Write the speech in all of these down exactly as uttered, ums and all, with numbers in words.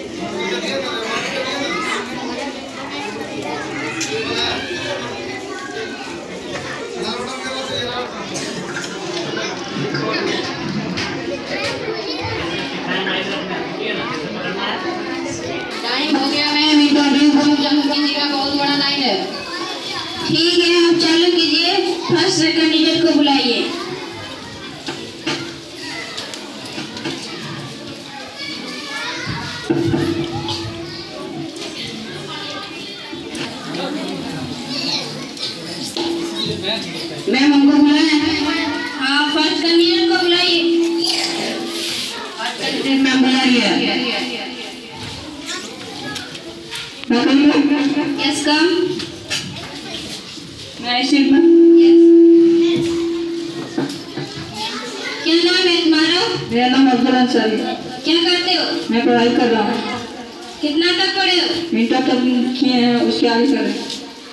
Time हो गया ma'am, interview चालू कीजिएगा, बहुत बड़ा लाइन है। ठीक है, आप चालू कीजिए, फर्स्ट कैंडिडेट को बुलाइए। मैम हमको बुलाया है। हाँ, फर्स्ट कैंडिडेट को बुलाइए। फर्स्ट कैंडिडेट मैम बुला रही है। Yes come. मैं शिल्पा। यस। क्या नाम है तुम्हारा? मेरा नाम अब्दुल अंसारी। क्या करते हो? मैं पढ़ाई कर रहा हूँ। कितना तक पढ़े हो? इंटर तक किए हैं, उसके आगे कर रहे हैं।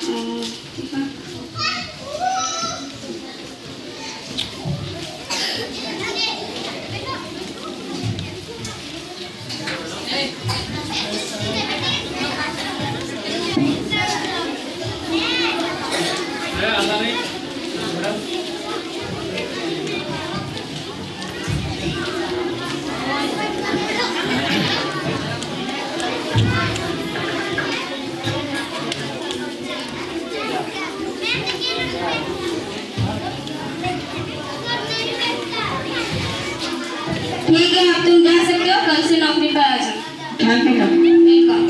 ठीक है, अब तुम जा सकते हो, कल से नौकरी पर आ जाओ। Thank you ma'am. Welcome.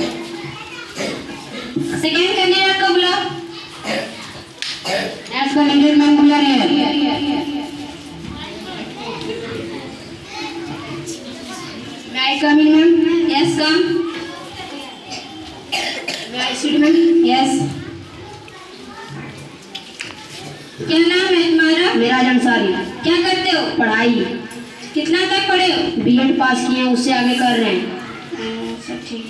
Second candidate को बुलाओ। नेक्स्ट कैंडिडेट मैम बुला रहे हैं। मैं कम इन मैम। Yes come. मैं सिट मैम। यस। क्या नाम है तुम्हारा? मेरा अंसारी। क्या करते हो? पढ़ाई। कितना तक पढ़े हो? बीएड पास किए, उससे आगे कर रहे हैं। सब ठीक है।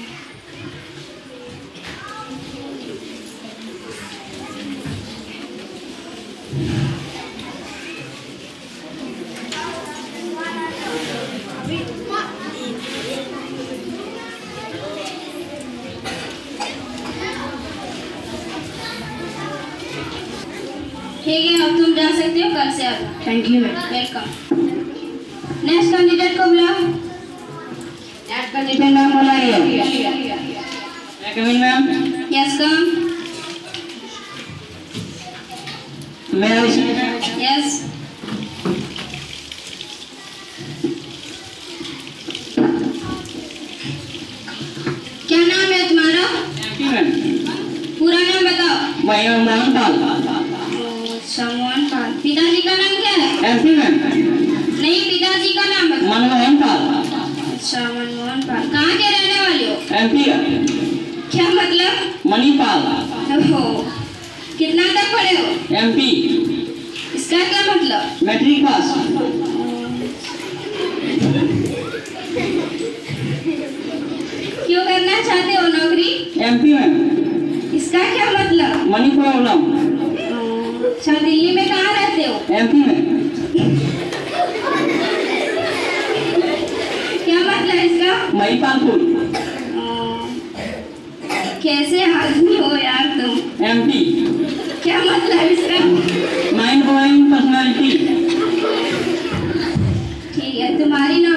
ठीक है, अब तुम जा सकते हो, कल से आ जाओ। Thank you ma'am. Welcome. Next candidate को बुलाओ। नेक्स्ट कैंडिडेट मैम बुला रही है। मैं कम इन मैम। Yes come. मेरा यस। क्या नाम है तुम्हारा? Thank you ma'am. पूरा नाम बताओ। मैं मोहन पाल। अच्छा, मोहन पाल। पिताजी का नाम क्या है? MP ma'am. नहीं, पिताजी का नाम बताओ। मनमोहन पाल। अच्छा, मनमोहन पाल। कहाँ के रहने वाले हो? एमपी। क्या मतलब? मणिपाल। ओहो, कितना तक पढ़े हो? एमपी। इसका क्या मतलब? Matric pass. क्यों करना चाहते हो नौकरी? MP ma'am. इसका क्या मतलब? Money problem. अच्छा, दिल्ली में कहाँ रहते हो? एमपी में। क्या मतलब इसका? महिपालपुर। कैसे आदमी हो यार तुम? एमपी। क्या मतलब इसका? Mind blowing personality. ठीक है, तुम्हारी